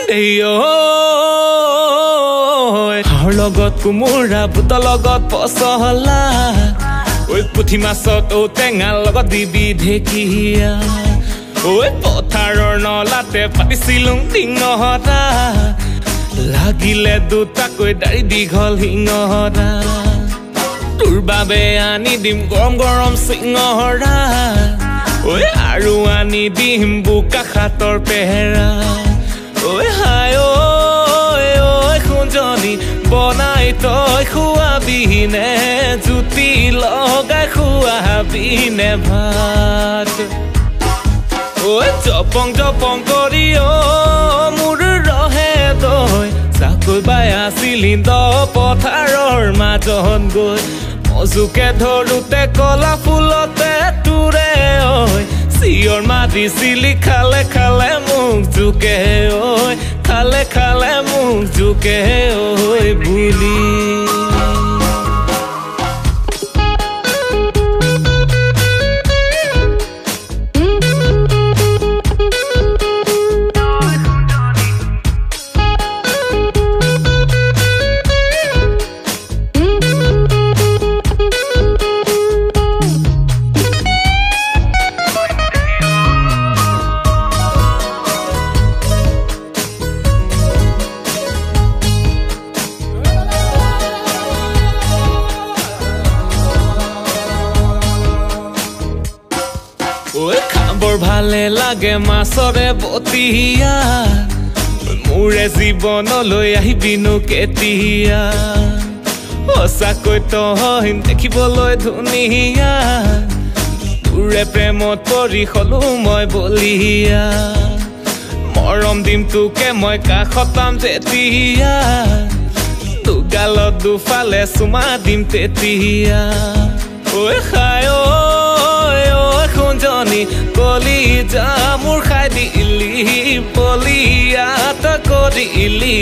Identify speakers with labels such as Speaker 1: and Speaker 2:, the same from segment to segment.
Speaker 1: হাঁহৰ লগত কোমোৰা বুটৰ লগত পচলা ঐ পুঠি মাছত ঔটেঙা লগত দিবি ঢেকীয়া ঐ পথাৰৰ নলাতে পাতিছিলো টিঙৰা লাগিলে দুটাকৈ দাড়ি দীঘল শিঙৰা তোৰ বাবে আনি দিম গৰম গৰম চিঙৰা ঐ আৰু আনি দিম বোকা খাতৰ পেহেৰা ঐ হাই ঐ খুঞ্জনি বনাই তই খুৱাবিনে জুতি লগাই খুৱাবিনে ভাত ঐ জপং জপং কৰি মোৰ ৰহে তই চাকৈ বাই আছিলি দ পথাৰৰ মাজত গৈ মজুকে ধৰোতে কলা ফুলতে তোৰে ঐ চিঞৰ মাতিছিলি খালে খালে মোক জোকে ঐ খালে খালে মোক জোকে ঐ বুলি খাবৰ ভালে লাগে মাছৰে বতিয়া মোৰে জীৱনলৈ আহিবিনো কেতিয়া সঁচাকৈ তই দেখিবলৈ ধুনীয়া তোৰে প্ৰেমত পৰি হলো মই বলিয়া মৰম দিম তোকে মই কাষত পাম যেতিয়া দুগালত দুফালে চুমা দিম তেতিয়া ঐ খাই খুঞ্জনি কলি যা মোৰ খাই দিলি বলিয়াত কৰিলি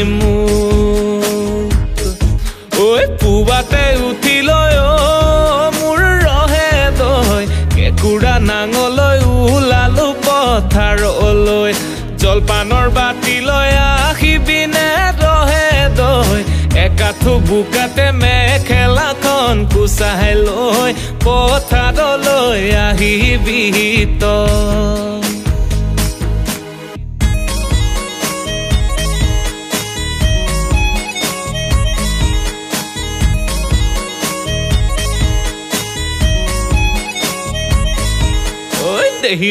Speaker 1: মোক ঐ পুৱাতে উঠিলৈ মোৰ ৰহে তই কেঁকুৰা নাঙলৈ ওলালো পথাৰলৈ জলপানৰ বাতিলৈ আহিবিনে ৰহে তই একাঠু বোকাতে মেখেলাখন কুচাই লৈ পথাৰলৈ আহিবি তই ঐ দেহি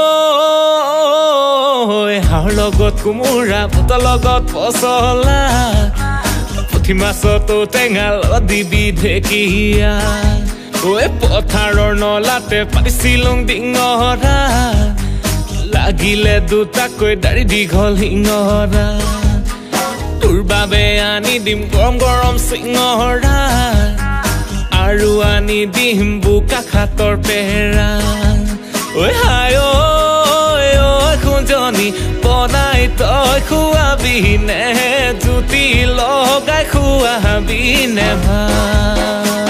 Speaker 1: হাঁহৰ লগত কোমোৰা বুটৰ লগত পচলা পুঠি মাছত ঔটেঙা লগত দিবি ঢেকীয়া ঐ পথাৰৰ নলাতে পাতিছিলো টিঙৰা লাগিলে দুটাকৈ দাড়ি দীঘল শিঙৰা তোৰ বাবে আনি দিম গৰম গৰম চিঙৰা আৰু আনি দিম বোকা খাতৰ পেহেৰা ঐ হাই ঐ খুঞ্জনি বনাই তই খুৱাবিনে জুতি লগাই খুৱাবিনে ভাত